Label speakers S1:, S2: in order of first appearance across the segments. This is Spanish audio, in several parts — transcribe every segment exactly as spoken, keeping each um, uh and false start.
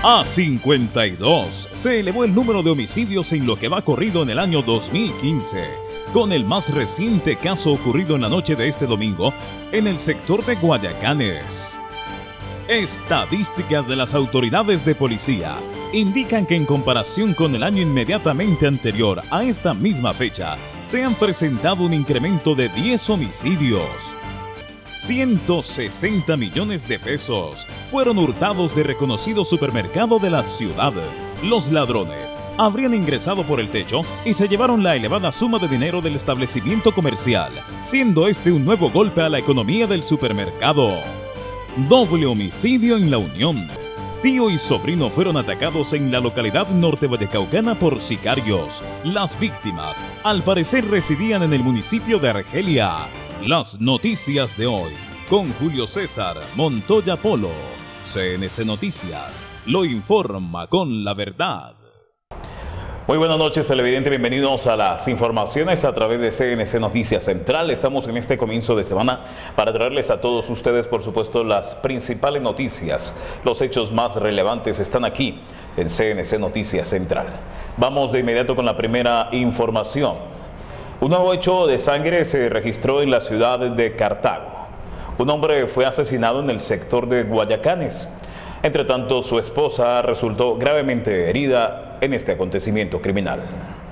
S1: A cincuenta y dos se elevó el número de homicidios en lo que va corrido en el año dos mil quince, con el más reciente caso ocurrido en la noche de este domingo en el sector de Guayacanes. Estadísticas de las autoridades de policía indican que en comparación con el año inmediatamente anterior a esta misma fecha, se han presentado un incremento de diez homicidios. ciento sesenta millones de pesos fueron hurtados de reconocido supermercado de la ciudad. Los ladrones habrían ingresado por el techo y se llevaron la elevada suma de dinero del establecimiento comercial, siendo este un nuevo golpe a la economía del supermercado. Doble homicidio en La Unión. Tío y sobrino fueron atacados en la localidad norte vallecaucana por sicarios. Las víctimas, al parecer, residían en el municipio de Argelia. Las noticias de hoy, con Julio César Montoya Polo. C N C Noticias, lo informa con la verdad.
S2: Muy buenas noches, televidentes, bienvenidos a las informaciones a través de C N C Noticias Central. Estamos en este comienzo de semana para traerles a todos ustedes, por supuesto, las principales noticias. Los hechos más relevantes están aquí en C N C Noticias Central. Vamos de inmediato con la primera información. Un nuevo hecho de sangre se registró en la ciudad de Cartago. Un hombre fue asesinado en el sector de Guayacanes. Entre tanto, su esposa resultó gravemente herida en este acontecimiento criminal.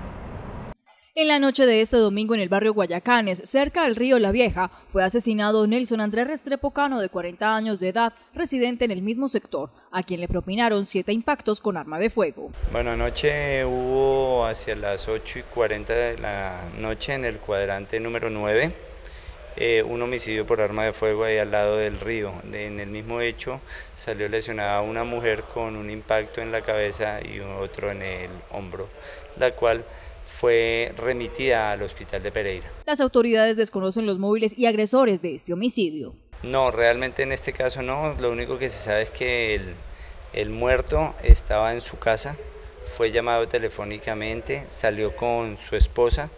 S3: En la noche de este domingo en el barrio Guayacanes, cerca del río La Vieja, fue asesinado Nelson Andrés Restrepo Cano, de cuarenta años de edad, residente en el mismo sector, a quien le propinaron siete impactos con arma de fuego.
S4: Bueno, anoche hubo hacia las ocho y cuarenta de la noche en el cuadrante número nueve, eh, un homicidio por arma de fuego ahí al lado del río. De, en el mismo hecho salió lesionada una mujer con un impacto en la cabeza y otro en el hombro, la cual fue remitida al hospital de Pereira.
S3: Las autoridades desconocen los móviles y agresores de este homicidio.
S4: No, realmente en este caso no, lo único que se sabe es que el, el muerto estaba en su casa, fue llamado telefónicamente, salió con su esposa,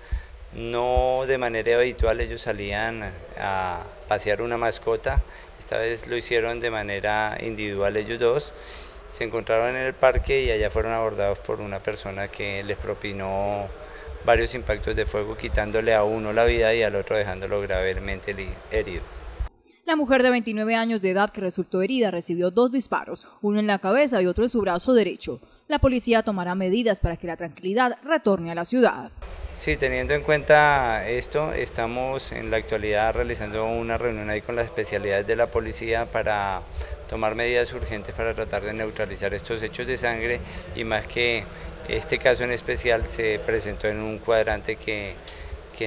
S4: no de manera habitual, ellos salían a pasear una mascota, esta vez lo hicieron de manera individual ellos dos. Se encontraron en el parque y allá fueron abordados por una persona que les propinó varios impactos de fuego, quitándole a uno la vida y al otro dejándolo gravemente herido.
S3: La mujer de veintinueve años de edad que resultó herida recibió dos disparos, uno en la cabeza y otro en su brazo derecho. La policía tomará medidas para que la tranquilidad retorne a la ciudad.
S4: Sí, teniendo en cuenta esto, estamos en la actualidad realizando una reunión ahí con las especialidades de la policía para tomar medidas urgentes para tratar de neutralizar estos hechos de sangre, y más que este caso en especial se presentó en un cuadrante que, que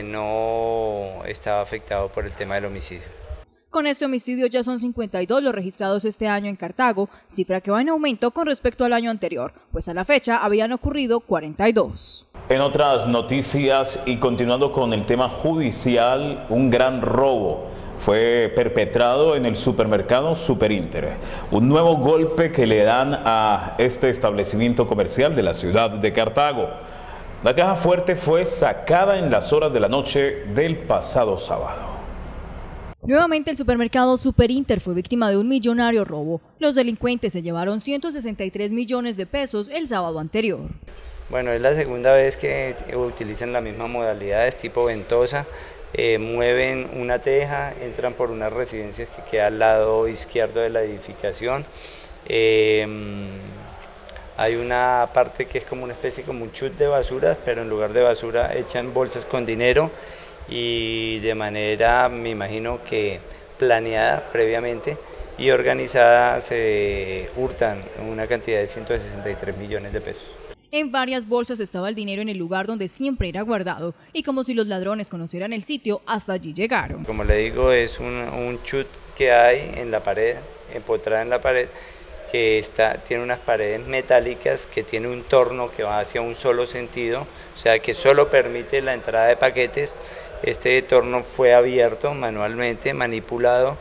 S4: no estaba afectado por el tema del homicidio.
S3: Con este homicidio ya son cincuenta y dos los registrados este año en Cartago, cifra que va en aumento con respecto al año anterior, pues a la fecha habían ocurrido cuarenta y dos.
S2: En otras noticias y continuando con el tema judicial, un gran robo fue perpetrado en el supermercado Superinter. Un nuevo golpe que le dan a este establecimiento comercial de la ciudad de Cartago. La caja fuerte fue sacada en las horas de la noche del pasado sábado.
S3: Nuevamente el supermercado Superinter fue víctima de un millonario robo. Los delincuentes se llevaron ciento sesenta y tres millones de pesos el sábado anterior.
S4: Bueno, es la segunda vez que utilizan la misma modalidad, es tipo ventosa. Eh, mueven una teja, entran por unas residencias que queda al lado izquierdo de la edificación. Eh, hay una parte que es como una especie como un chute de basuras, pero en lugar de basura echan bolsas con dinero y de manera, me imagino que planeada previamente y organizada, se hurtan una cantidad de ciento sesenta y tres millones de pesos.
S3: En varias bolsas estaba el dinero en el lugar donde siempre era guardado, y como si los ladrones conocieran el sitio, hasta allí llegaron.
S4: Como le digo, es un, un chute que hay en la pared, empotrada en la pared, que está, tiene unas paredes metálicas, que tiene un torno que va hacia un solo sentido, o sea que solo permite la entrada de paquetes. Este torno fue abierto manualmente, manipulado,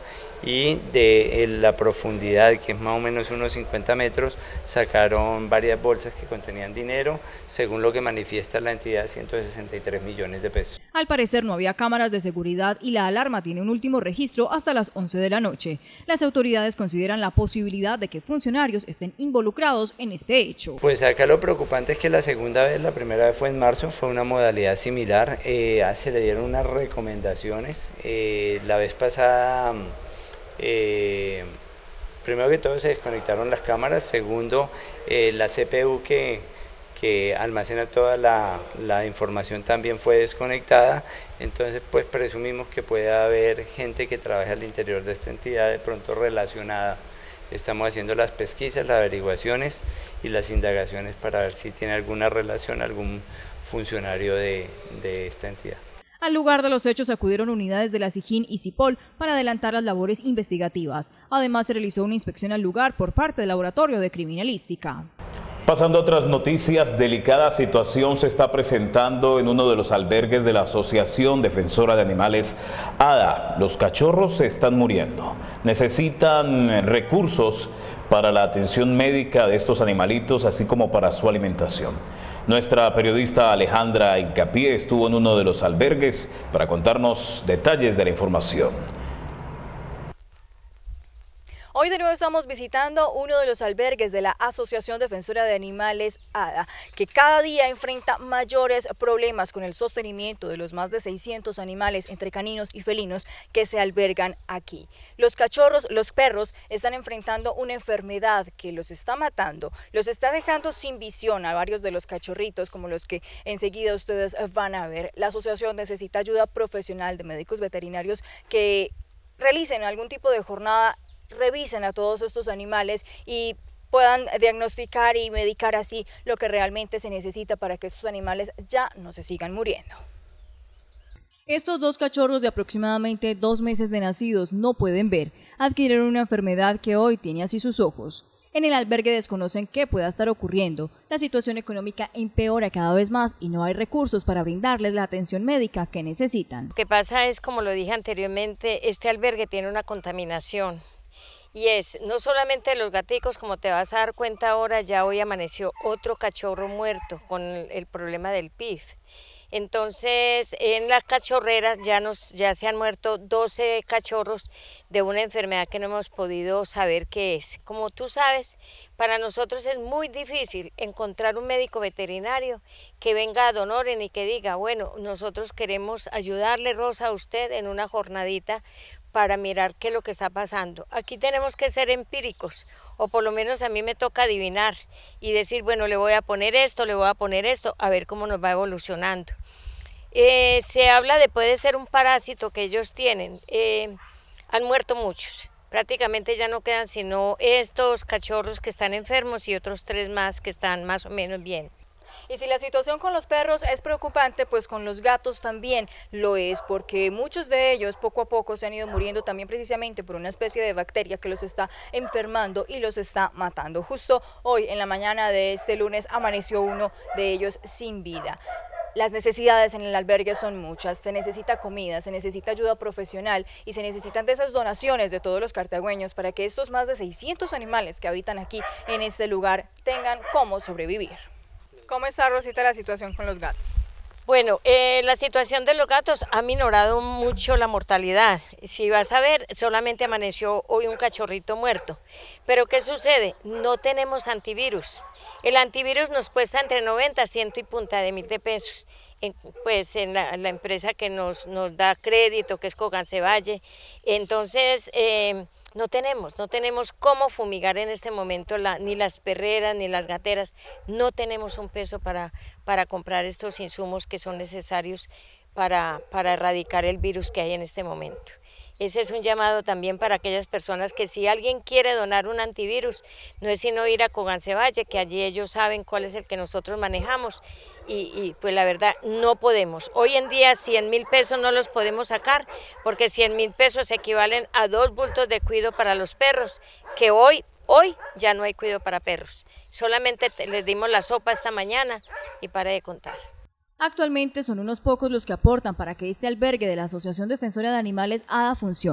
S4: y de la profundidad, que es más o menos unos cincuenta metros, sacaron varias bolsas que contenían dinero, según lo que manifiesta la entidad, ciento sesenta y tres millones de pesos.
S3: Al parecer no había cámaras de seguridad y la alarma tiene un último registro hasta las once de la noche. Las autoridades consideran la posibilidad de que funcionarios estén involucrados en este hecho.
S4: Pues acá lo preocupante es que la segunda vez, la primera vez fue en marzo, fue una modalidad similar, eh, se le dieron unas recomendaciones, eh, la vez pasada... Eh, primero que todo se desconectaron las cámaras, segundo eh, la C P U que, que almacena toda la, la información también fue desconectada, entonces pues presumimos que puede haber gente que trabaje al interior de esta entidad de pronto relacionada. Estamos haciendo las pesquisas, las averiguaciones y las indagaciones para ver si tiene alguna relación algún funcionario de, de esta entidad.
S3: Al lugar de los hechos acudieron unidades de la SIJIN y CIPOL para adelantar las labores investigativas. Además, se realizó una inspección al lugar por parte del Laboratorio de Criminalística.
S2: Pasando a otras noticias, delicada situación se está presentando en uno de los albergues de la Asociación Defensora de Animales ADA. Los cachorros se están muriendo. Necesitan recursos para la atención médica de estos animalitos, así como para su alimentación. Nuestra periodista Alejandra Hincapié estuvo en uno de los albergues para contarnos detalles de la información.
S3: Hoy de nuevo estamos visitando uno de los albergues de la Asociación Defensora de Animales ADA, que cada día enfrenta mayores problemas con el sostenimiento de los más de seiscientos animales entre caninos y felinos que se albergan aquí. Los cachorros, los perros, están enfrentando una enfermedad que los está matando, los está dejando sin visión a varios de los cachorritos, como los que enseguida ustedes van a ver. La asociación necesita ayuda profesional de médicos veterinarios que realicen algún tipo de jornada, revisen a todos estos animales y puedan diagnosticar y medicar así lo que realmente se necesita para que estos animales ya no se sigan muriendo. Estos dos cachorros de aproximadamente dos meses de nacidos no pueden ver, adquirieron una enfermedad que hoy tiene así sus ojos. En el albergue desconocen qué pueda estar ocurriendo, la situación económica empeora cada vez más y no hay recursos para brindarles la atención médica que necesitan.
S5: Lo que pasa es, como lo dije anteriormente, este albergue tiene una contaminación. Y es no solamente los gaticos, como te vas a dar cuenta ahora, ya hoy amaneció otro cachorro muerto con el problema del P I F. Entonces, en las cachorreras ya, nos, ya se han muerto doce cachorros de una enfermedad que no hemos podido saber qué es. Como tú sabes, para nosotros es muy difícil encontrar un médico veterinario que venga a Donoren y que diga, bueno, nosotros queremos ayudarle, Rosa, a usted en una jornadita para mirar qué es lo que está pasando. Aquí tenemos que ser empíricos, o por lo menos a mí me toca adivinar y decir, bueno, le voy a poner esto, le voy a poner esto, a ver cómo nos va evolucionando. Eh, se habla de puede ser un parásito que ellos tienen, eh, han muerto muchos, prácticamente ya no quedan sino estos cachorros que están enfermos y otros tres más que están más o menos bien.
S3: Y si la situación con los perros es preocupante, pues con los gatos también lo es, porque muchos de ellos poco a poco se han ido muriendo también precisamente por una especie de bacteria que los está enfermando y los está matando. Justo hoy en la mañana de este lunes amaneció uno de ellos sin vida. Las necesidades en el albergue son muchas, se necesita comida, se necesita ayuda profesional y se necesitan de esas donaciones de todos los cartagüeños para que estos más de seiscientos animales que habitan aquí en este lugar tengan cómo sobrevivir. ¿Cómo está, Rosita, la situación con los gatos?
S5: Bueno, eh, la situación de los gatos ha minorado mucho la mortalidad. Si vas a ver, solamente amaneció hoy un cachorrito muerto. Pero ¿qué sucede? No tenemos antivirus. El antivirus nos cuesta entre noventa, cien y punta de mil de pesos. En, pues en la, la empresa que nos, nos da crédito, que es Cogancevalle. Entonces, eh, no tenemos, no tenemos cómo fumigar en este momento la, ni las perreras ni las gateras, no tenemos un peso para, para comprar estos insumos que son necesarios para, para erradicar el virus que hay en este momento. Ese es un llamado también para aquellas personas que si alguien quiere donar un antivirus, no es sino ir a Cogancevalle, que allí ellos saben cuál es el que nosotros manejamos y, y pues la verdad no podemos. Hoy en día cien mil pesos no los podemos sacar porque cien mil pesos equivalen a dos bultos de cuido para los perros, que hoy, hoy ya no hay cuido para perros. Solamente les dimos la sopa esta mañana y para de contar.
S3: Actualmente son unos pocos los que aportan para que este albergue de la Asociación Defensora de Animales ADA funcione.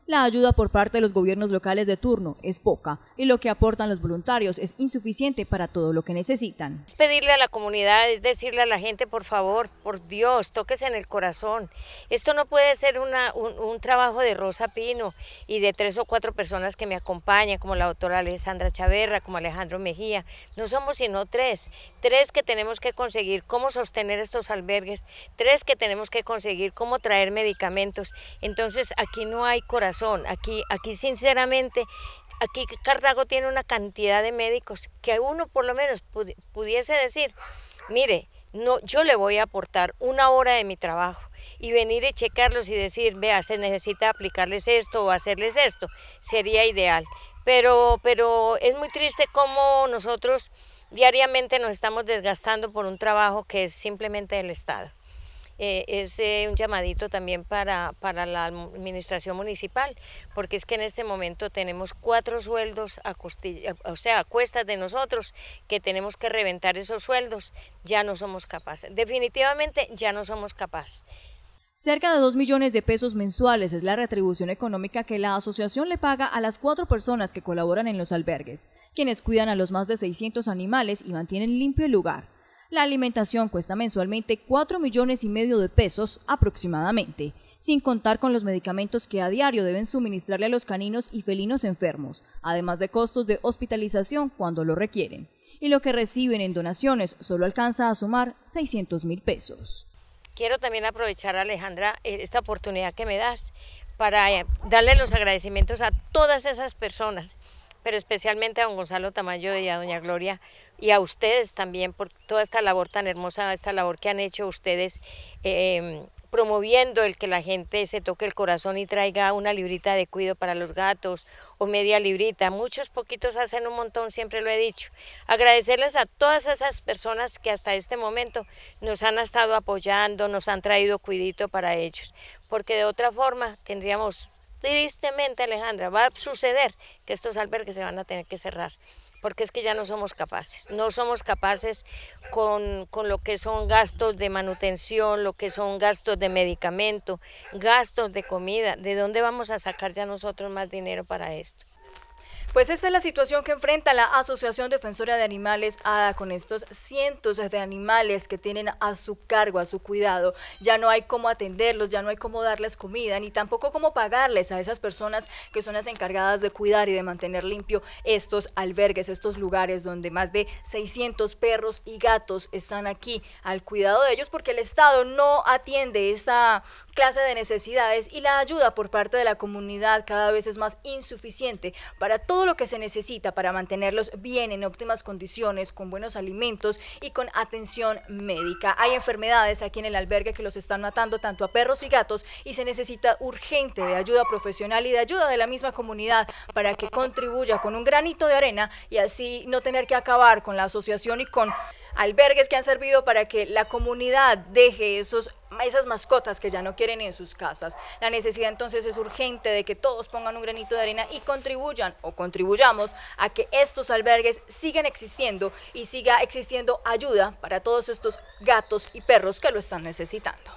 S3: La ayuda por parte de los gobiernos locales de turno es poca y lo que aportan los voluntarios es insuficiente para todo lo que necesitan.
S5: Es pedirle a la comunidad, es decirle a la gente, por favor, por Dios, tóquese en el corazón. Esto no puede ser una, un, un trabajo de Rosa Pino y de tres o cuatro personas que me acompañan, como la doctora Alessandra Chaverra, como Alejandro Mejía. No somos sino tres, tres que tenemos que conseguir cómo sostener estos albergues, tres que tenemos que conseguir cómo traer medicamentos. Entonces aquí no hay corazón. Aquí, aquí sinceramente, aquí Cartago tiene una cantidad de médicos que uno por lo menos pudiese decir, mire, no, yo le voy a aportar una hora de mi trabajo y venir y checarlos y decir, vea, se necesita aplicarles esto o hacerles esto, sería ideal. Pero, pero es muy triste cómo nosotros diariamente nos estamos desgastando por un trabajo que es simplemente del Estado. Eh, es eh, un llamadito también para, para la administración municipal, porque es que en este momento tenemos cuatro sueldos a costilla, o sea, a cuestas de nosotros, que tenemos que reventar esos sueldos, ya no somos capaces, definitivamente ya no somos capaces.
S3: Cerca de dos millones de pesos mensuales es la retribución económica que la asociación le paga a las cuatro personas que colaboran en los albergues, quienes cuidan a los más de seiscientos animales y mantienen limpio el lugar. La alimentación cuesta mensualmente cuatro millones y medio de pesos aproximadamente, sin contar con los medicamentos que a diario deben suministrarle a los caninos y felinos enfermos, además de costos de hospitalización cuando lo requieren. Y lo que reciben en donaciones solo alcanza a sumar seiscientos mil pesos.
S5: Quiero también aprovechar, Alejandra, esta oportunidad que me das para darle los agradecimientos a todas esas personas, pero especialmente a don Gonzalo Tamayo y a doña Gloria, y a ustedes también por toda esta labor tan hermosa, esta labor que han hecho ustedes, eh, promoviendo el que la gente se toque el corazón y traiga una librita de cuido para los gatos o media librita. Muchos poquitos hacen un montón, siempre lo he dicho. Agradecerles a todas esas personas que hasta este momento nos han estado apoyando, nos han traído cuidito para ellos, porque de otra forma tendríamos... Tristemente, Alejandra, va a suceder que estos albergues se van a tener que cerrar, porque es que ya no somos capaces, no somos capaces con, con lo que son gastos de manutención, lo que son gastos de medicamento, gastos de comida. ¿De dónde vamos a sacar ya nosotros más dinero para esto?
S3: Pues esta es la situación que enfrenta la Asociación Defensora de Animales A D A con estos cientos de animales que tienen a su cargo, a su cuidado. Ya no hay cómo atenderlos, ya no hay cómo darles comida, ni tampoco cómo pagarles a esas personas que son las encargadas de cuidar y de mantener limpio estos albergues, estos lugares donde más de seiscientos perros y gatos están aquí al cuidado de ellos, porque el Estado no atiende esta clase de necesidades y la ayuda por parte de la comunidad cada vez es más insuficiente para todo lo que se necesita para mantenerlos bien, en óptimas condiciones, con buenos alimentos y con atención médica. Hay enfermedades aquí en el albergue que los están matando tanto a perros y gatos y se necesita urgente de ayuda profesional y de ayuda de la misma comunidad para que contribuya con un granito de arena y así no tener que acabar con la asociación y con albergues que han servido para que la comunidad deje esos, esas mascotas que ya no quieren en sus casas. La necesidad entonces es urgente de que todos pongan un granito de arena y contribuyan o contribuyamos a que estos albergues sigan existiendo y siga existiendo ayuda para todos estos gatos y perros que lo están necesitando.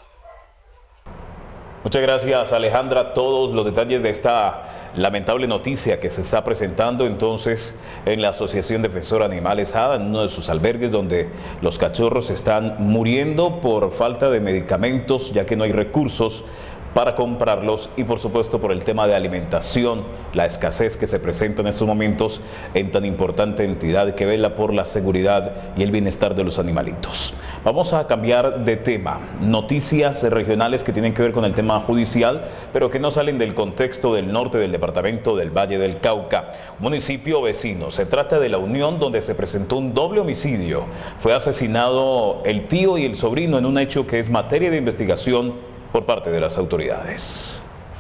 S2: Muchas gracias, Alejandra. Todos los detalles de esta lamentable noticia que se está presentando entonces en la Asociación Defensora de Animales A D A, en uno de sus albergues donde los cachorros están muriendo por falta de medicamentos, ya que no hay recursos para comprarlos y por supuesto por el tema de alimentación, la escasez que se presenta en estos momentos en tan importante entidad que vela por la seguridad y el bienestar de los animalitos. Vamos a cambiar de tema, noticias regionales que tienen que ver con el tema judicial, pero que no salen del contexto del norte del departamento del Valle del Cauca, municipio vecino. Se trata de La Unión, donde se presentó un doble homicidio. Fue asesinado el tío y el sobrino en un hecho que es materia de investigación por parte de las autoridades.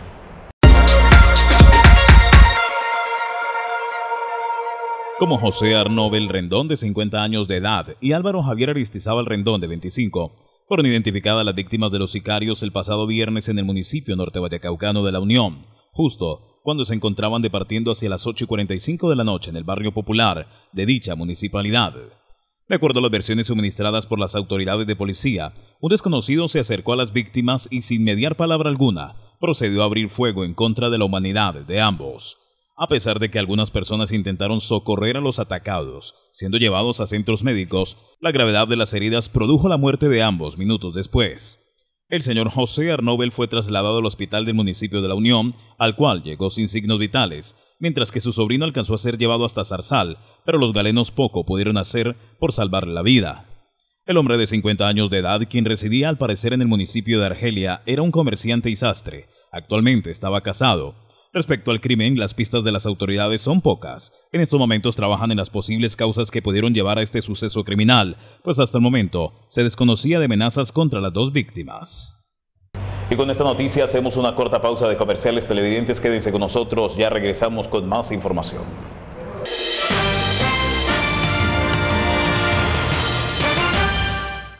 S1: Como José Arnóbel Rendón, de cincuenta años de edad, y Álvaro Javier Aristizábal Rendón, de veinticinco, fueron identificadas las víctimas de los sicarios el pasado viernes en el municipio norte vallecaucano de La Unión, justo cuando se encontraban departiendo hacia las ocho y cuarenta y cinco de la noche en el barrio popular de dicha municipalidad. De acuerdo a las versiones suministradas por las autoridades de policía, un desconocido se acercó a las víctimas y sin mediar palabra alguna, procedió a abrir fuego en contra de la humanidad de ambos. A pesar de que algunas personas intentaron socorrer a los atacados, siendo llevados a centros médicos, la gravedad de las heridas produjo la muerte de ambos minutos después. El señor José Arnóbel fue trasladado al hospital del municipio de La Unión, al cual llegó sin signos vitales, mientras que su sobrino alcanzó a ser llevado hasta Zarzal, pero los galenos poco pudieron hacer por salvarle la vida. El hombre de cincuenta años de edad, quien residía al parecer en el municipio de Argelia, era un comerciante y sastre. Actualmente estaba casado. Respecto al crimen, las pistas de las autoridades son pocas. En estos momentos trabajan en las posibles causas que pudieron llevar a este suceso criminal, pues hasta el momento se desconocía de amenazas contra las dos víctimas.
S2: Y con esta noticia hacemos una corta pausa de comerciales. Televidentes, quédense con nosotros, ya regresamos con más información.